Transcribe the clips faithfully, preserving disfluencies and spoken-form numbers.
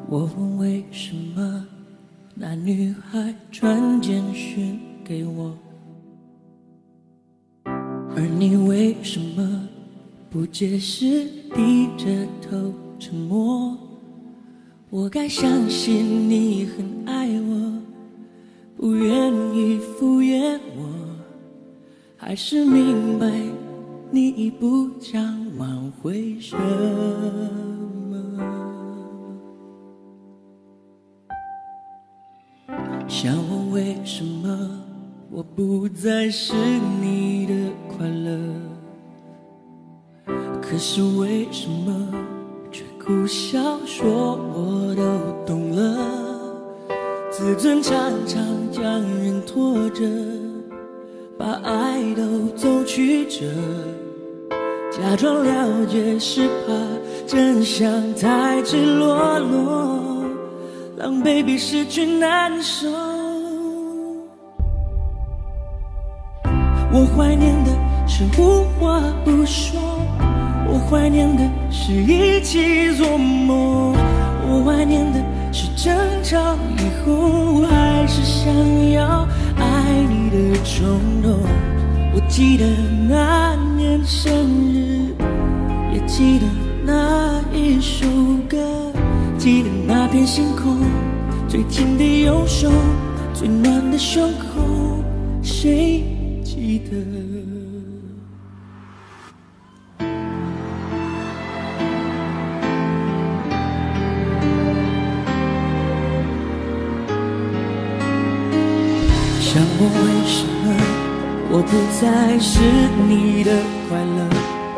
我问为什么那女孩传简讯给我，而你为什么不解释，低着头沉默？我该相信你很爱我，不愿意敷衍我，还是明白你已不想挽回什么？想问为什么我不再是你的快乐，可是为什么却苦笑说我都懂了？自尊常常将人拖着，把爱都走曲折，假装了解是怕真相太赤裸裸，让 baby 失去难受。我怀念的是无话不说，我怀念的是一起做梦，我怀念的是争吵以后还是想要爱你的冲动。我记得那年生日，也记得那一首歌，记得那片星空，最紧的右手，最暖的胸口，谁记得？想问为什么我不再是你的快乐，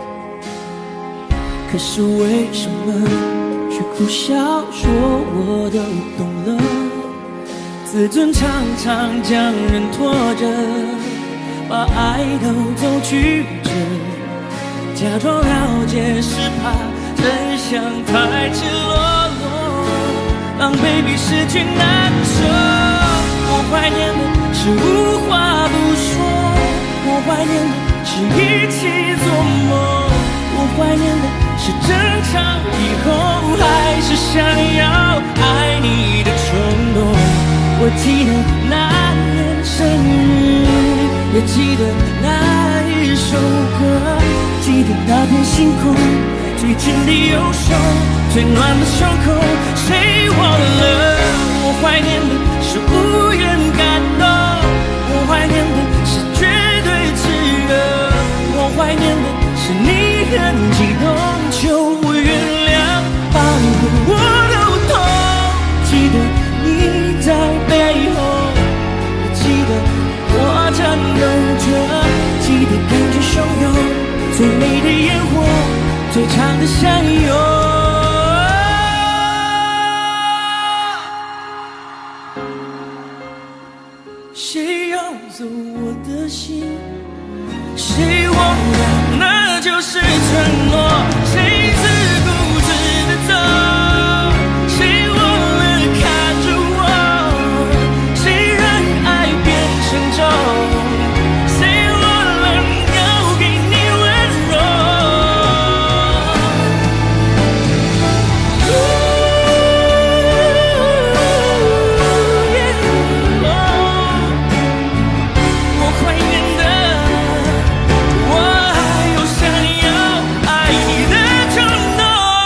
可是为什么却苦笑说我都懂了？自尊常常将人拖着，把爱都走曲折，假装了解是怕真相太赤裸裸，让 baby 失去难受。我怀念的是无话不说，我怀念的是一起做梦，我怀念的是争吵以后还是想要爱你的冲动。我记得那年生日，也记得那一首歌，记得那片星空，最紧的右手，最暖的胸口，谁忘了？我怀念的是无言感动，我怀念的是绝对炽热，我怀念的是你很激动求我原谅，把我都痛。记得你在背后，也记得我颤抖着，记得感觉汹涌，最美的烟火，最长的相拥。谁要走我的心？谁忘了那就是承诺？谁自顾自的走？谁忘了看着我？谁让爱变成舟？谁忘了要给你温柔？我怀念的，我还有想要爱你的冲动。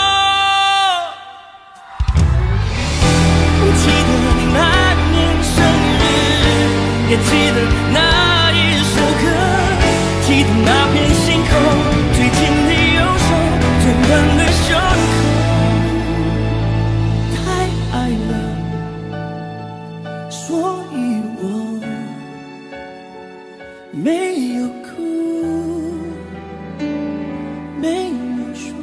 我记得那年生日，也记得那一首歌，记得那片星空，最紧的右手，最暖的胸口。太爱了，所以我没有哭，没有说。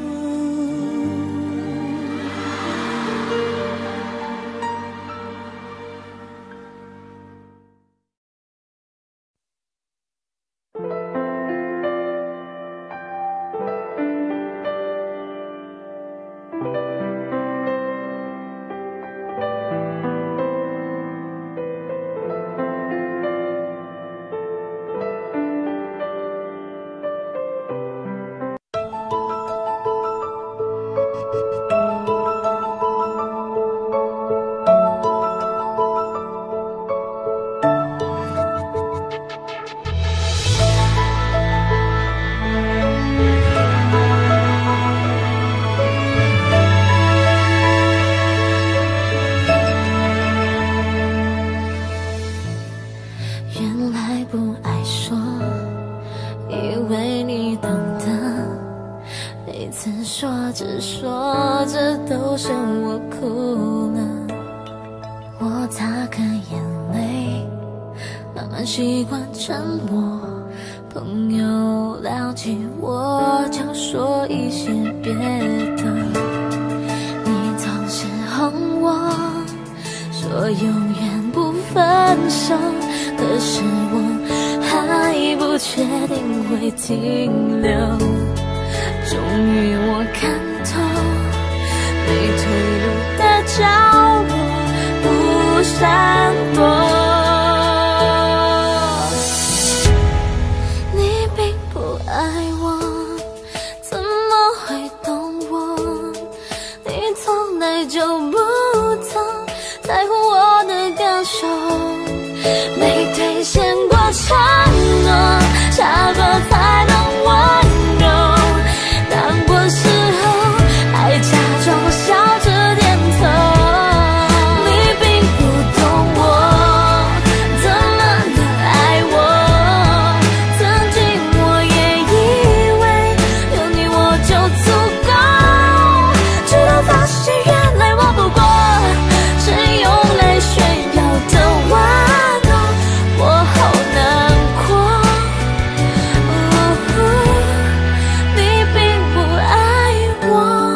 哭了，我擦干眼泪，慢慢习惯沉默。朋友聊起我，就说一些别的。你总是哄我，说永远不分手，可是我还不确定会停留。终于我看透，没退路的角落不闪躲。你并不爱我，怎么会懂我？你从来就不曾在乎我的感受，没兑现过承诺，下个才能温柔。难过时候还假装笑着点头，你并不懂我怎么能爱我。曾经我也以为有你我就足够，直到发现原来我不过是用来炫耀的玩偶，我好难过。哦，你并不爱我。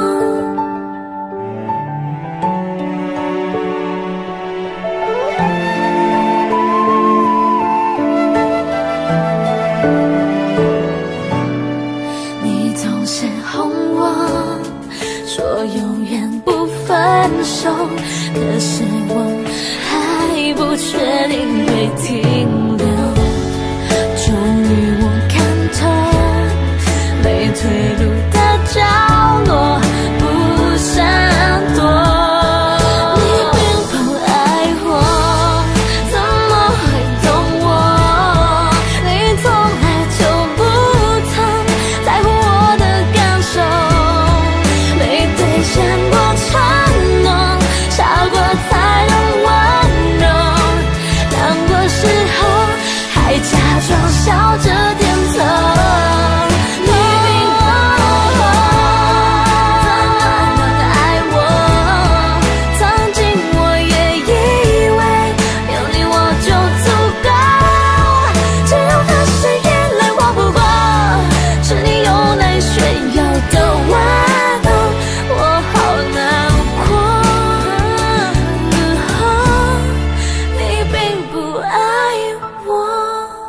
你总是哄我，说永远不分手，可是我还不确定会停留。终于我看透，没退路的角落不闪躲。你并不爱我，怎么会懂我？你从来就不曾在乎我的感受，没兑现过承诺，傻过才能温柔。难过时候还假装笑着点头。你并不懂我，怎么能爱我？曾经我也以为有你我就足够，直到发现原来我不过是你用来炫耀的玩偶，我好难过。你并不爱我。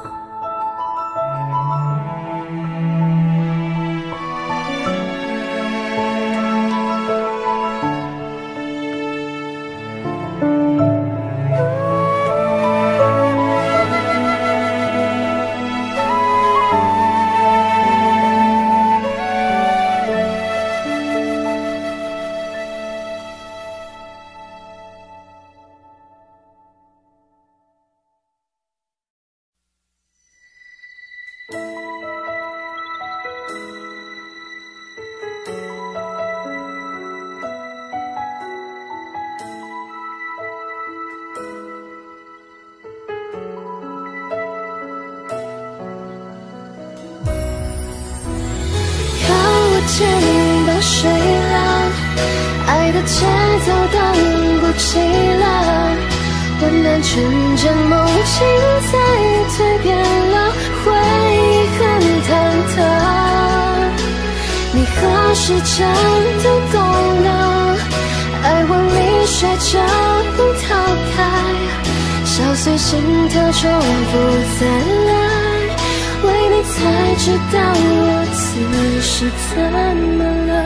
肩膀睡了，爱的节奏等不及了，温暖纯真梦境在蜕变了，回忆很忐忑。你何时真的懂了？爱往里学着不逃开，小碎心跳重复再来。为你才知道我此时怎么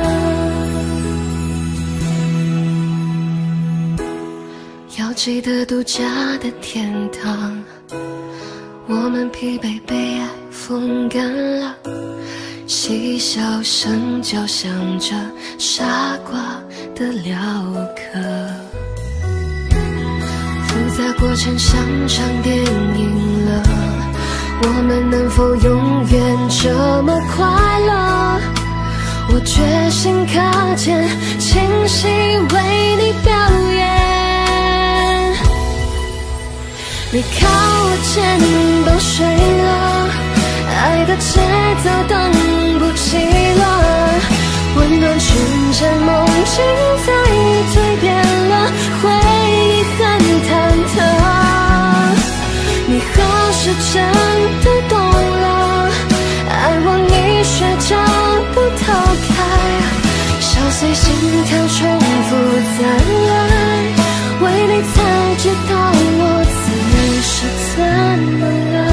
了。要记得度假的天堂，我们疲惫被爱风干了，嬉笑声交响着傻瓜的镣刻，复杂过程像场电影了，我们能否永远这么快乐？我决心靠肩，清晰为你表演。你靠我肩膀睡了，爱的节奏等不及了，温暖纯真梦境在蜕变了，回忆很忐忑。你何时真的懂了？爱我你却找不逃开，小碎心跳重复再来，为你才知道我此时怎么了。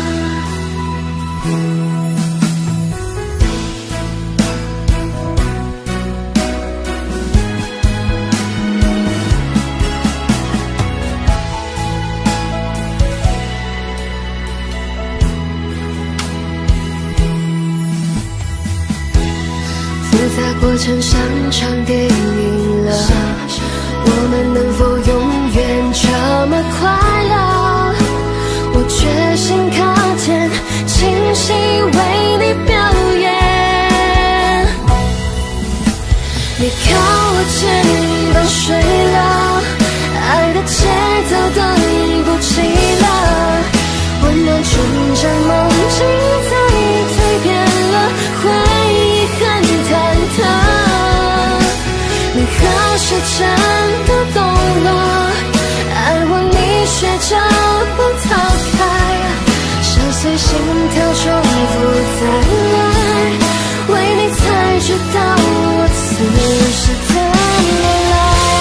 复杂过程像场电影了，我们能否永远这么快乐？我决心靠近，清晰为你表演。你靠我肩膀睡了，爱的节奏等不起了，温暖纯真梦境在蜕变了，回忆很忐忑。你何时真的懂了？爱我你却找不逃开，小碎心跳重复再来，为你才知道我此时怎么了。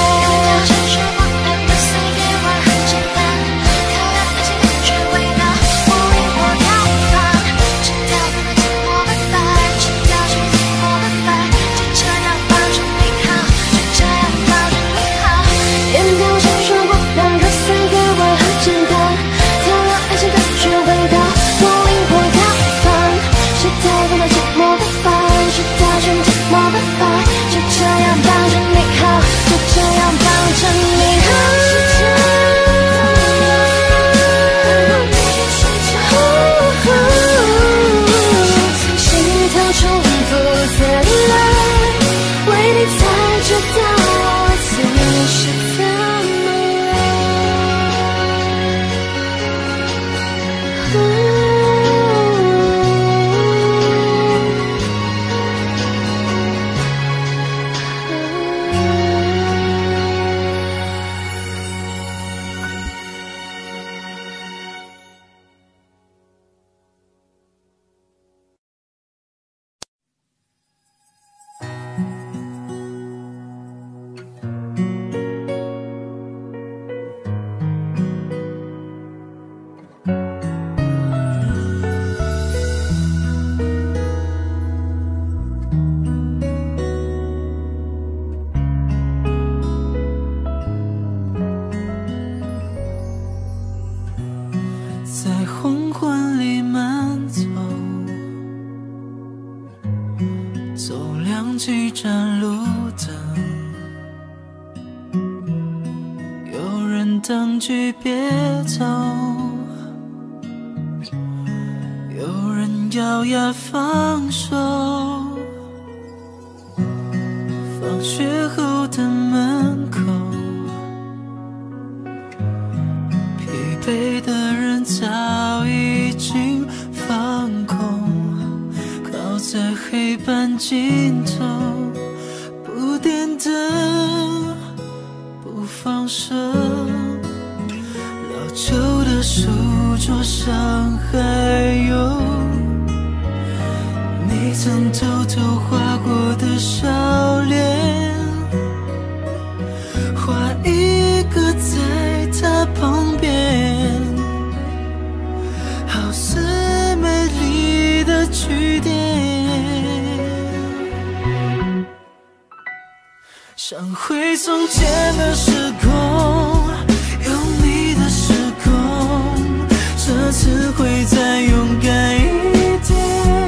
几盏路灯，有人等句别走，有人咬牙放手。放学后的门口，疲惫的人早已经放空，靠在黑板尽头，不点灯，不放手。老旧的书桌上还有你曾偷偷画过的笑脸，画一个在他旁边，好似美丽的句点。想回从前的时空，有你的时空，这次会再勇敢一点，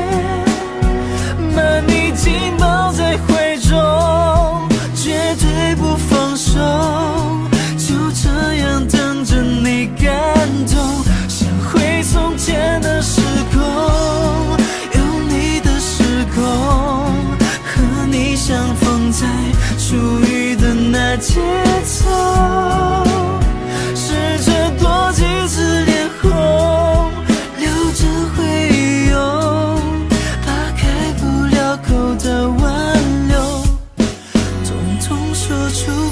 把你紧抱在怀中，绝对不放手，就这样等着你感动。想回从前的时空，有你的时空，和你相逢在初遇的那节奏，试着多几次脸红，留着会用，把开不了口的挽留，统统说出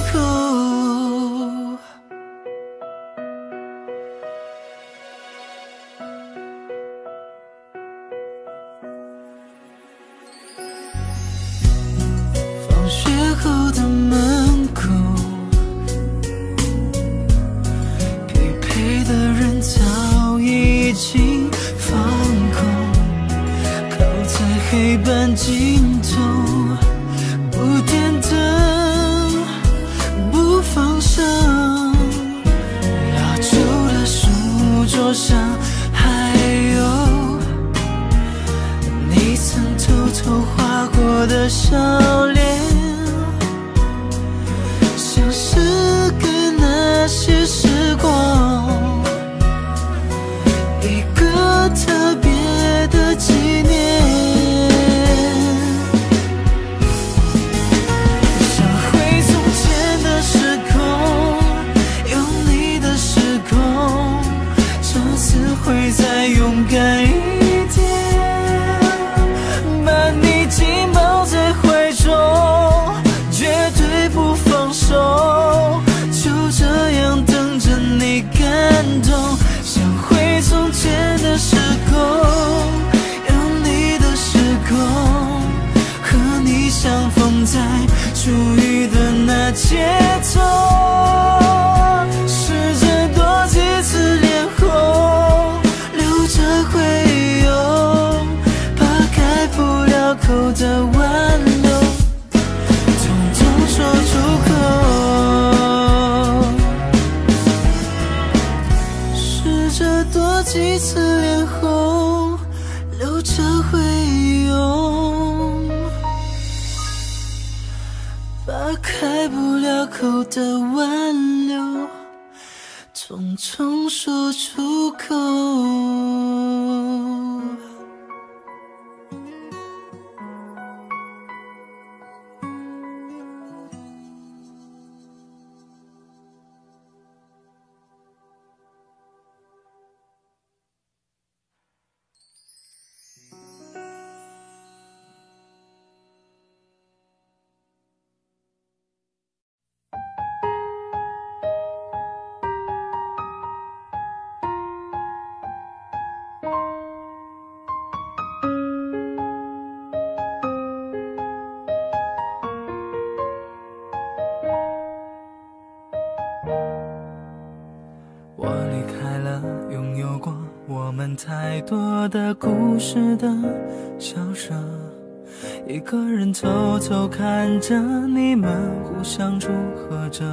的笑脸，像是给那些时光一个特别的纪念。想回从前的时空，有你的时空，这次会再勇敢一点，把你紧抱在怀中，绝对不放手，就这样等着你感动。想回从前的时空，有你的时空，和你相逢在初遇的那街头，试着多几次脸红，留着回拥，怕开不了口的挽留，统统说出口。试着多几次脸红，留着回拥，把开不了口的挽留，统统说出口。我离开了拥有过我们太多的故事的校舍，一个人偷偷看着你们互相祝贺着，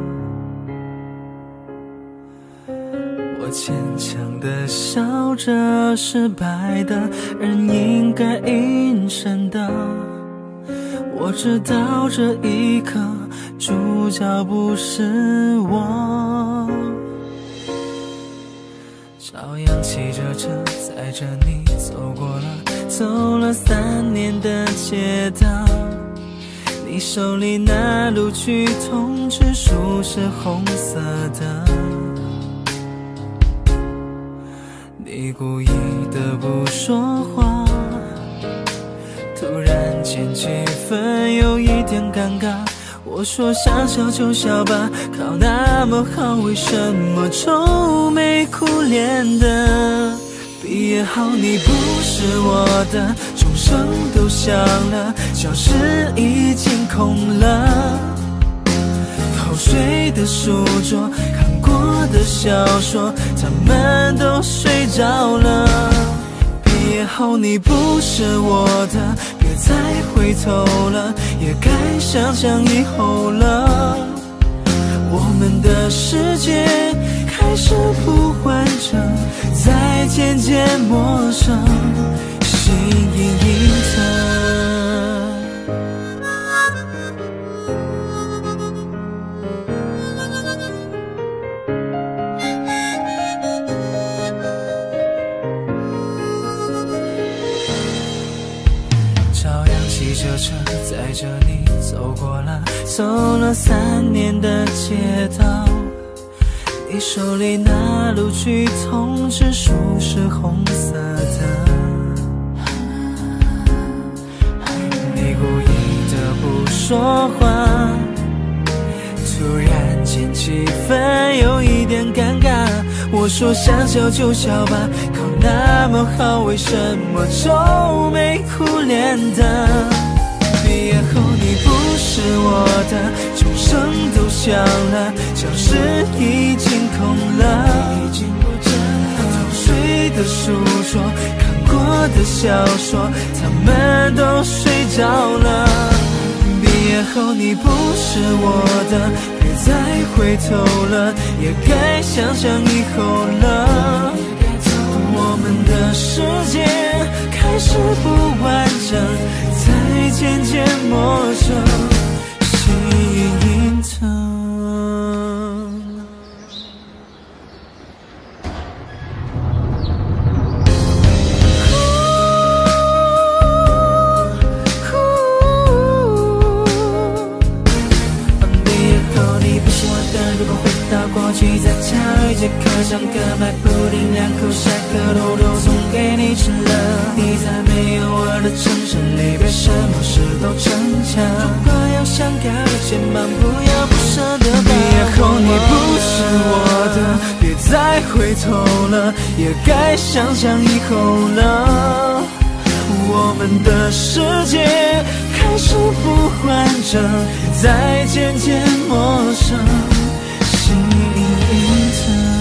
我坚强的笑着，失败的人应该隐身的，我知道这一刻主角不是我，照样骑着车载着你走过了走了三年的街道，你手里那录取通知书是红色的，你故意的不说话，突然间气氛有一点尴尬，我说想笑就笑吧，考那么好为什么愁眉苦脸的，毕业后你不是我的，钟声都响了，教室已经空了，偷睡的书桌，看过的小说，他们都睡着了，毕业后你不是我的，别再回头了，也该想想以后了，我们的世界开始不完整，再渐渐陌生，心隐隐的。照样骑着车载着你走过了走了三年的街道，你手里那录取通知书是红色的，你故意的不说话，突然间气氛有一点尴尬，我说想笑就笑吧，考那么好为什么愁眉苦脸的，毕业后你不是我的，钟声都响了，教室已经空了，偷睡的书桌，看过的小说，他们都睡着了，毕业后你不是我的，别再回头了，也该想想以后了，我们的的世界开始不完整，才渐渐陌生，心疼。过去在教育节课上课买布丁，两口下课偷偷送给你吃了。你在没有我的城市里，别什么事都逞强。如果有想要的肩膀，不要不舍得把。毕业后你不是我的，别再回头了，也该想想以后了。我们的世界开始不完整，再渐渐陌生。心疼。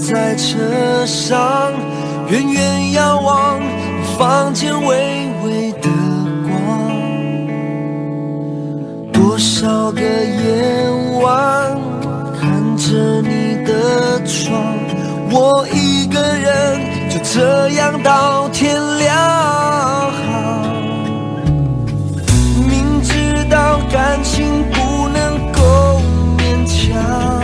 在车上，远远遥望房间微微的光。多少个夜晚看着你的床，我一个人就这样到天亮。明知道感情不能够勉强，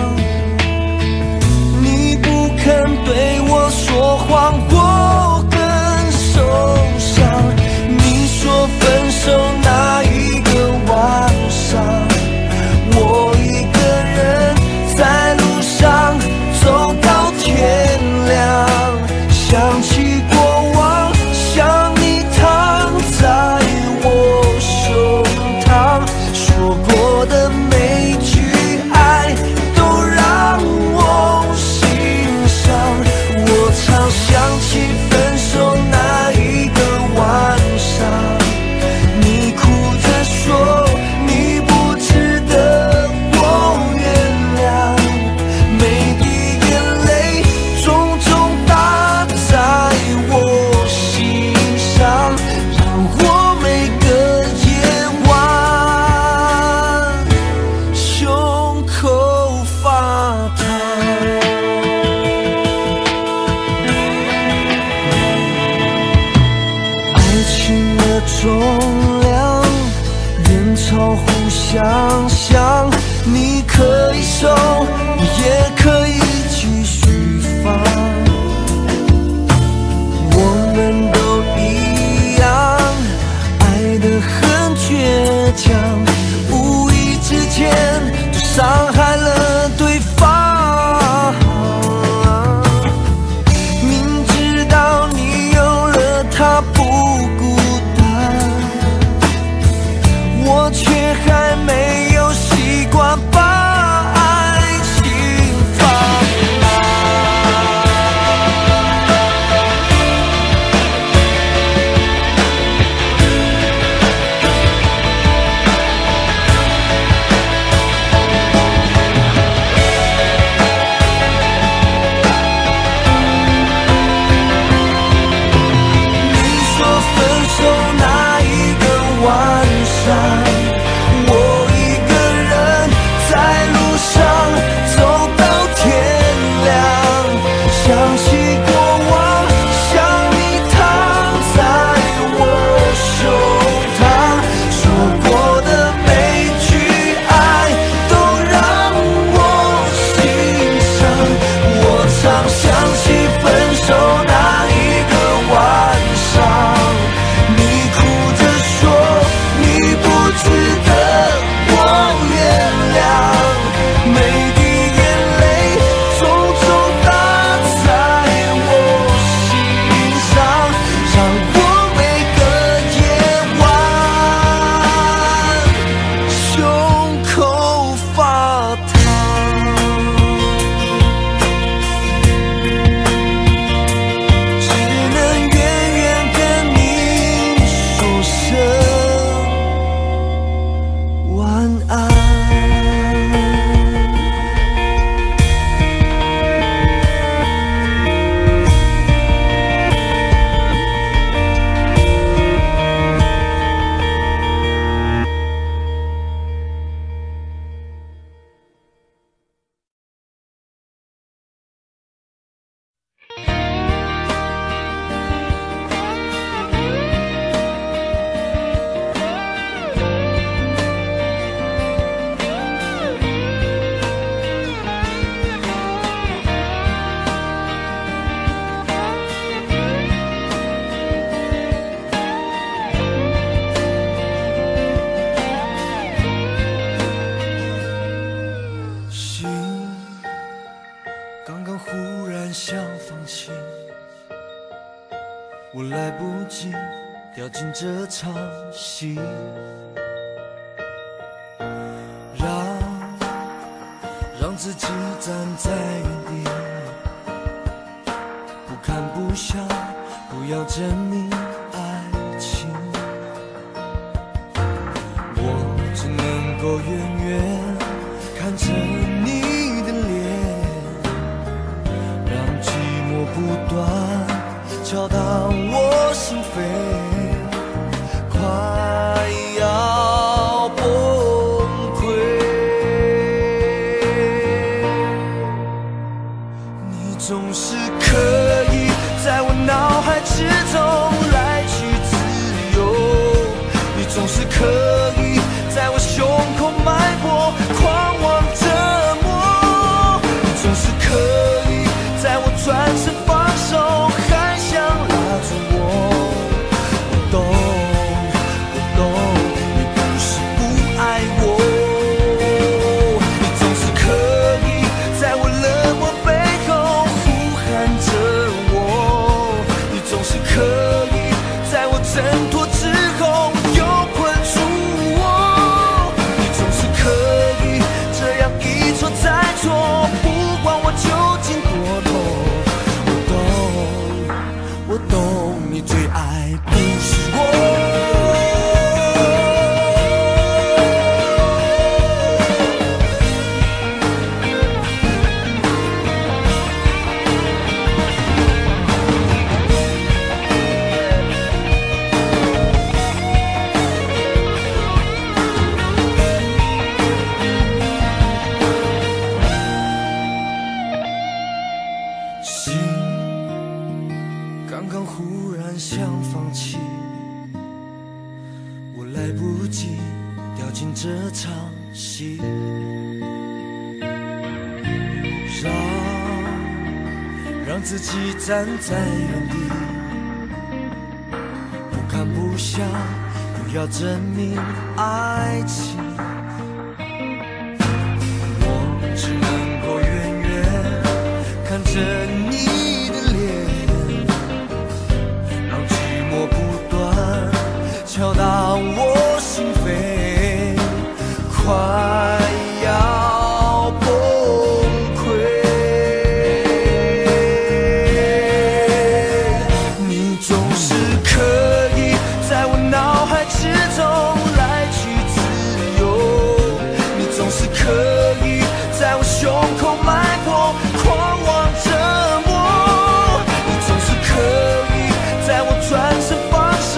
你不肯对我说谎，我更受伤。你说分手那一个晚上，我一个人在路上走到天亮。想起过往，想你躺在我胸膛，说过的每句爱都让我心伤。我常想起分手那一个晚上，你哭着说你不值得我原谅，每滴眼泪重重打在我心上，让我每个夜晚胸口发烫。爱情的重量远超乎想象，你可以收，也可以继续放。我们都一样，爱得很倔强，无意之间就伤害了对方。明知道你有了他不孤单，我却还没有习惯把爱情放你说分手那一个晚上，我一个人在路上走到天亮。想起过往，想你躺在我胸膛，说过的每句爱都让我心伤。我常想起分手那一个晚上，你哭着说你不值得我原谅，每滴眼泪重重打在我心上，让我每个夜晚胸口发烫。只能远远跟你说声晚安。心刚刚忽然想放弃，我来不及掉进这场戏，让让自己站在原地，不看不笑，不要证明爱情。我只能够远远看着你的脸，让敲打我心扉，快要崩溃。你总是可以在我脑海之中来去自由，你总是可以在我胸口脉搏狂妄折磨，你总是可以在我转身放手还想拉住我。我懂，我懂，你不是不爱我，你总是可以在我冷漠背后呼喊着我，你总是可以在我挣脱之后又困住我，你总是可以这样一错再错，不管我究竟多痛。我懂，你最爱不是我。心刚刚忽然想放弃，我来不及掉进这场戏，让让自己站在原地，不看不想，又要证明爱情。我只能够远远看着你的脸，敲打我心扉，快要崩溃。你总是可以在我脑海之中来去自由，你总是可以在我胸口脉搏狂妄折磨，你总是可以在我转身放手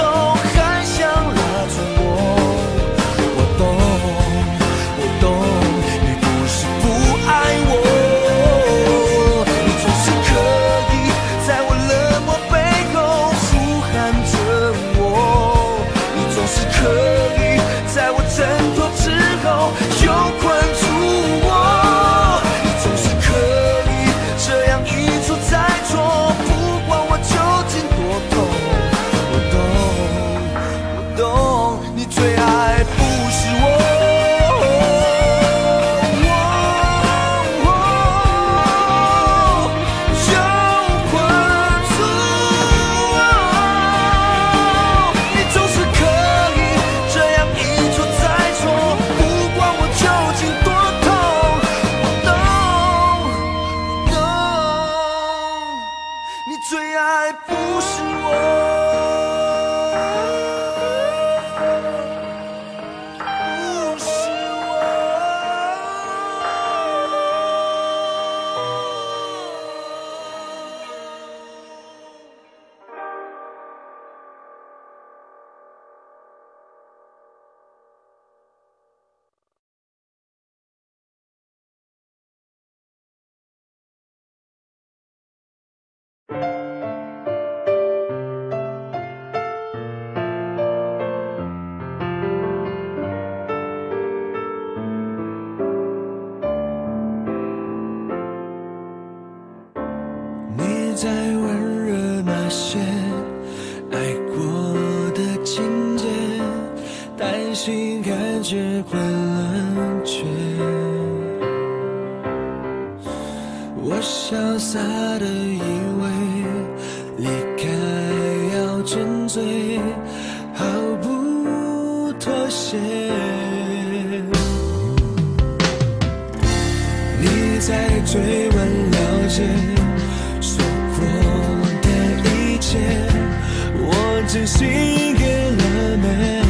又困住我，你总是可以这样一错再错，不管我究竟多痛。我懂，我懂，你最爱不是我。最爱不是我，不是我。你在温热那些爱过的情节，担心感觉会冷却，我潇洒的以为离开要沉醉，毫不妥协。你在追问了解说过的一切，我真心给了美，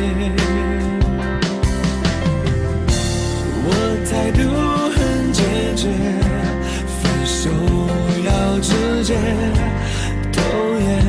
我态度很坚决，分手要直接，头也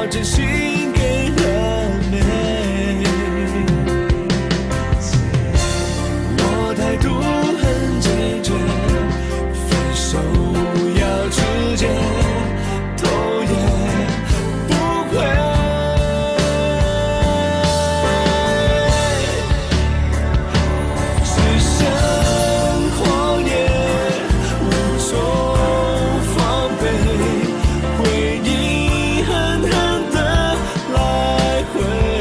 我真心给了你。我态度很坚决，分手要直接，头也不回。只剩狂野，无从防备，回忆狠狠地来回，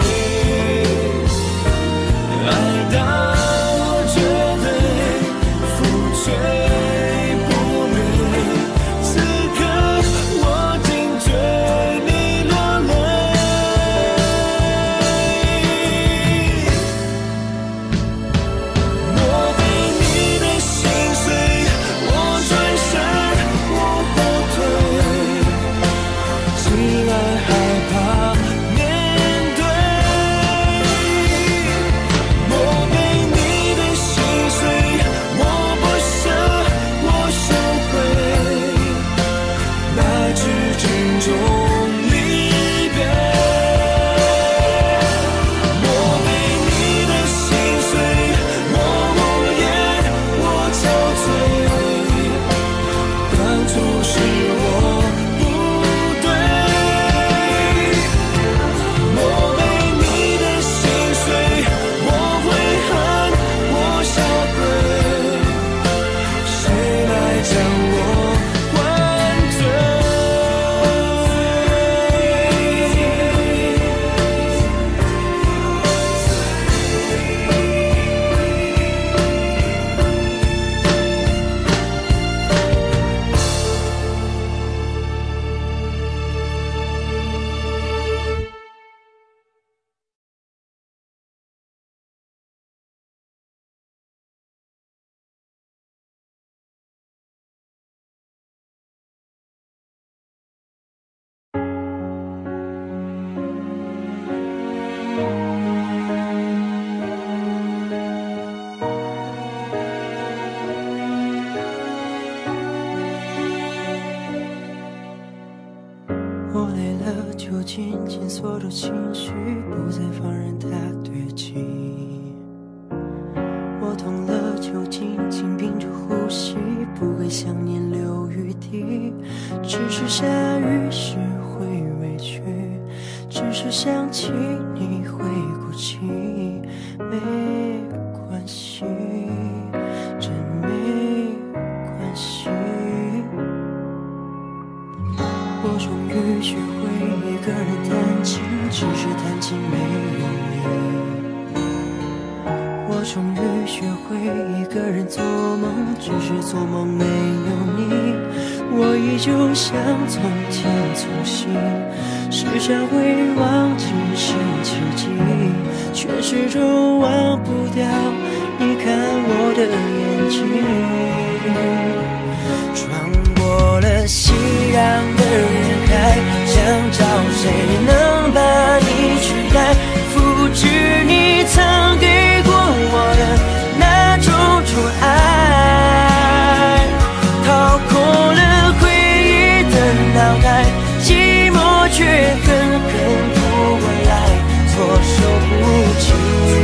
爱到绝对，负罪不美。此刻我竟对你落泪，我被你的心碎，我转身，我后退，只爱害怕面对。我被你的心碎，我不舍，我收回，那句珍重离别。我被你的心碎，我无言，我憔悴，当初是我不对。我被你的心碎，我悔恨，我下跪，谁来将我灌醉？ 我累了，就紧紧锁住情绪，不再放任它堆积。我痛了，就紧紧屏住呼吸，不给想念留余地。只是下雨时会委屈，只是想起你会哭泣。没关系，真没关系。我终于学会一个人弹琴，只是弹琴没有你。我终于学会一个人做梦，只是做梦没有你。我依旧像从前粗心，时常会忘记星期几，却始终忘不掉你看我的眼睛。穿过了熙攘的人海，想找谁能把你取代，复制你曾给过我的那种宠爱，掏空了回忆的脑袋，寂寞却狠狠扑过来，措手不及，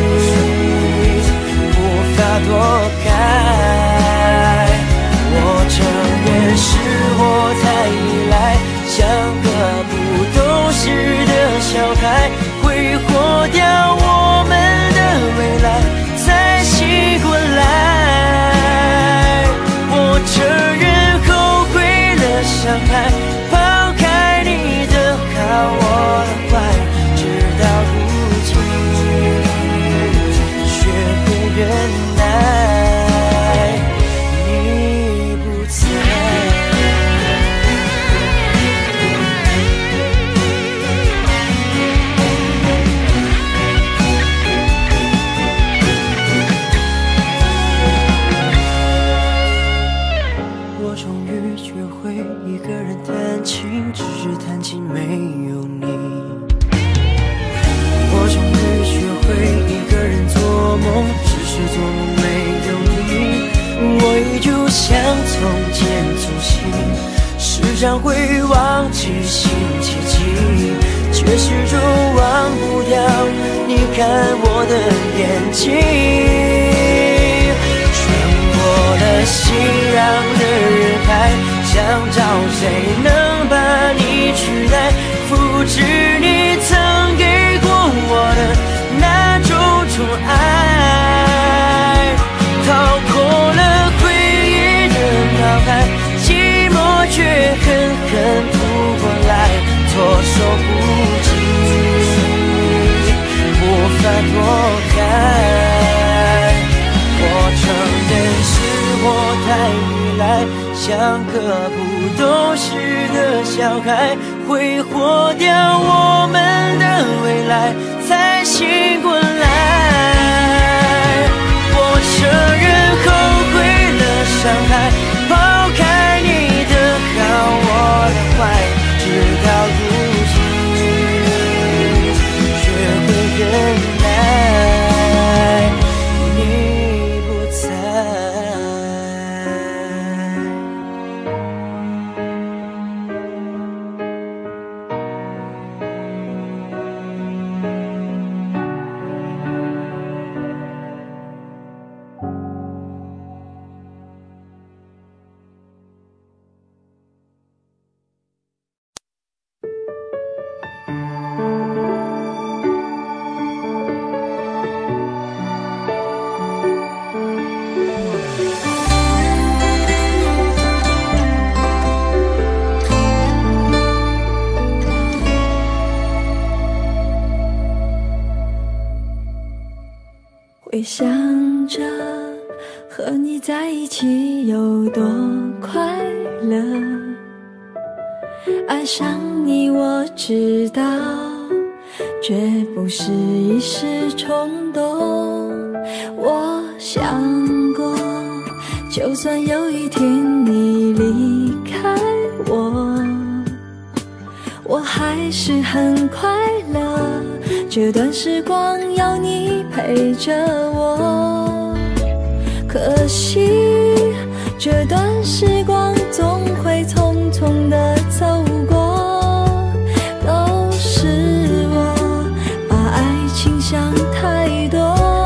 无法躲开。我承认是我太依赖，像个不懂事的小孩，挥霍掉我们的未来，才醒过来。我承认后悔了，伤害，抛开你的好，我的坏，直到如今学会忍耐。只是弹琴没有你，我终于学会一个人做梦，只是做梦没有你。我依旧像从前粗心，时常会忘记星期几， 却始终忘不掉你看我的眼睛。穿过了熙攘的人海，想找谁能把你取代，复制你曾给过我的那种宠爱。掏空了回忆的脑海，寂寞却狠狠扑过来，措手不及，无法躲开。我承认是我太依赖，像个不懂事的小孩，挥霍掉我们的未来，才醒过来。我承认后悔了伤害，抛开你的好我的坏，直到如今学会忍耐，你不在。 回想着和你在一起有多快乐，爱上你我知道绝不是一时冲动。我想过就算有一天你离开我，我还是很快乐，这段时光有你陪着我。可惜这段时光总会匆匆地走过，都是我把爱情想太多。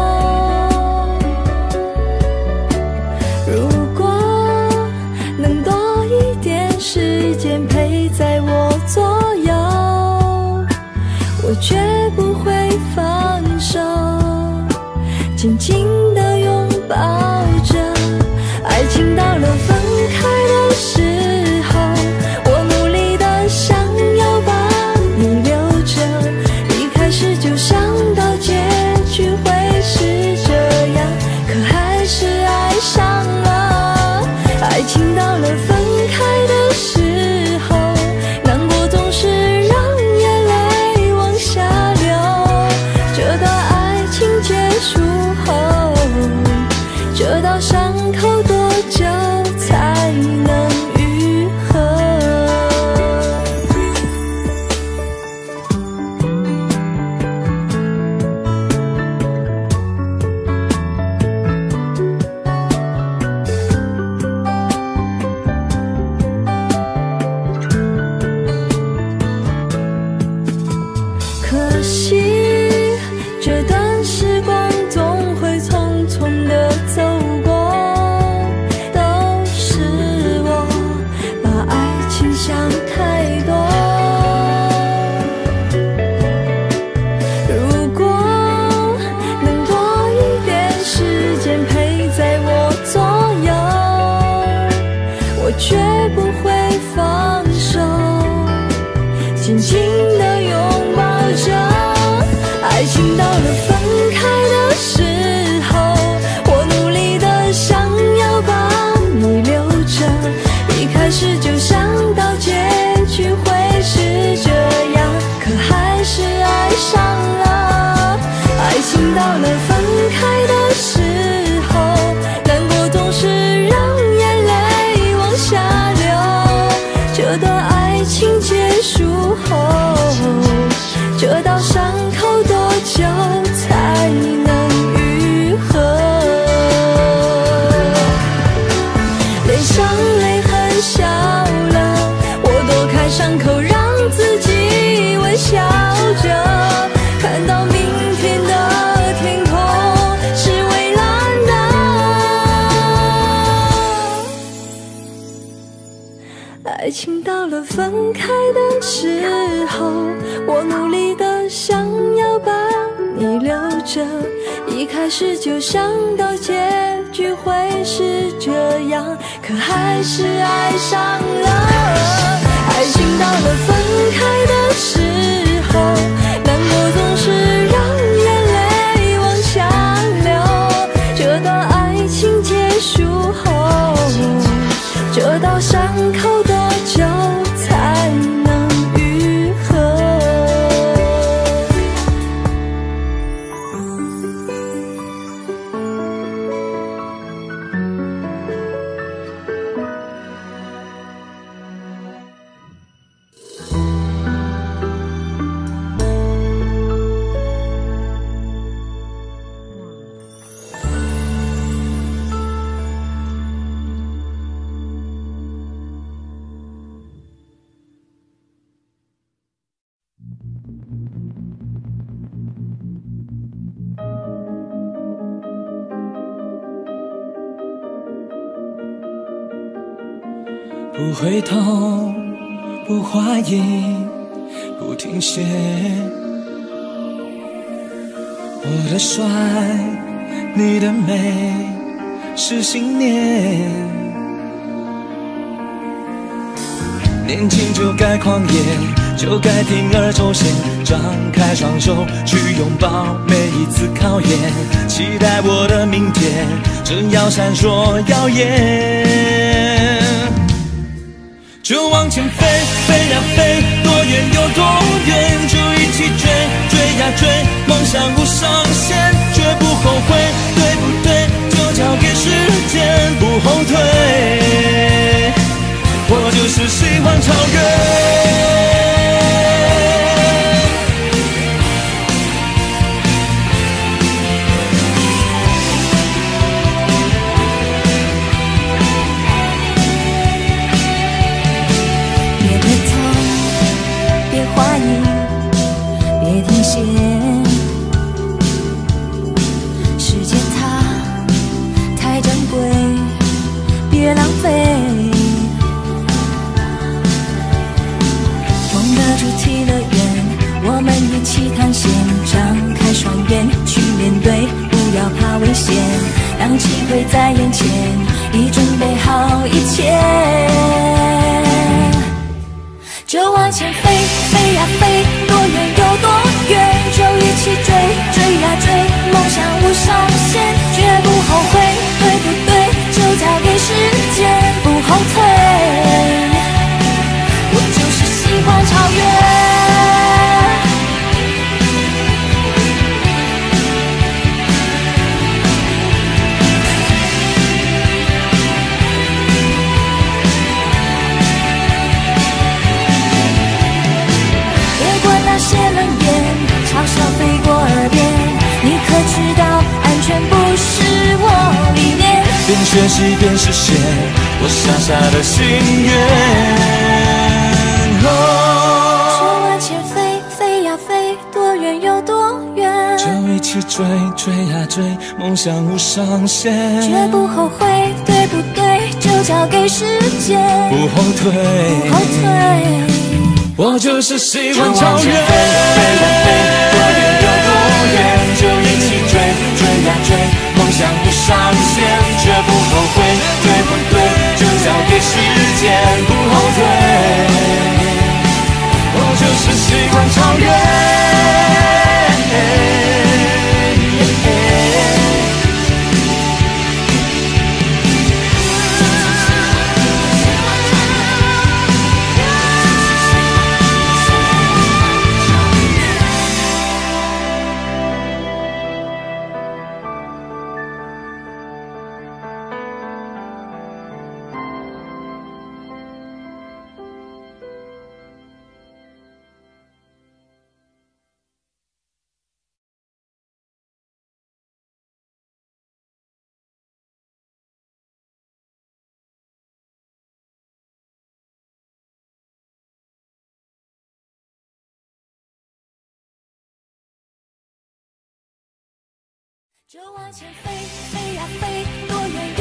如果能多一点时间陪在我左右，我绝不会放手，紧紧地拥抱着。爱情到了分开的时候，我努力地想要把你留着，一开始就想到结局会是这样，可还是爱上了。爱情到了分开的时候，难过总是让眼泪往下流，这段爱情结束后，这道伤口多久才能愈合？可惜这段时光总会匆匆地走过，都是我把爱情想太多。如果能多一点时间陪在我左右，我绝不会放手，紧紧地拥抱着。爱情到了分开的时候，我努力地想要把你留着，一开始就想到结局会是这样，可还是爱上了。爱情到了分开的时候，难过总是让眼泪往下流，这段爱情结束后，这道伤口多久才能愈合？泪上泪痕消了，我躲开伤口让自己微笑。 分开的时候，我努力的想要把你留着，一开始就想到结局会是这样，可还是爱上了。爱情到了分开的时候，难过总是让眼泪往下流，这段爱情结束后，这道伤口多久才能愈合？ 不回头，不怀疑，不停歇。我的帅，你的美，是信念。年轻就该狂野，就该铤而走险，张开双手去拥抱每一次考验，期待我的明天正要闪烁耀眼。就往前飞，飞呀飞，多远有多远，就一起追，追呀追，梦想无上限，绝不后悔，对不对？就交给时间，不后退。我就是喜欢超越。别停歇，时间它太珍贵，别浪费。梦的主题乐园，我们一起探险，张开双眼去面对，不要怕危险，当机会在眼前，已准备好一切。就往前飞，飞呀飞，多远有多远，就一起追，追呀追，梦想无上限，绝不后悔，对不对？就交给时间，不后退。我就是喜欢超越。那些冷言嘲笑飞过耳边，你可知道安全不是我理念，边学习边实现我傻傻的心愿。哦，就往前飞，飞呀飞，多远有多远，就一起追，追呀追，梦想无上限，绝不后悔，对不对？就交给时间，不后退，不后退。我就是喜欢超越，飞呀飞，多远有多远，就一起追，追呀追，梦想无上限，绝不后悔，对不对？就交给时间，不后退。我就是喜欢超越。就往前飞，飞呀飞，多远